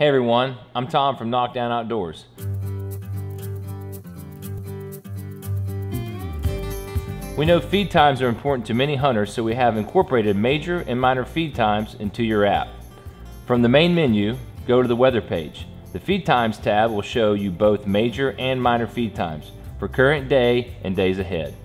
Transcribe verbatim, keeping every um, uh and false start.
Hey everyone, I'm Tom from Knockdown Outdoors. We know feed times are important to many hunters, so we have incorporated major and minor feed times into your app. From the main menu, go to the weather page. The Feed Times tab will show you both major and minor feed times for current day and days ahead.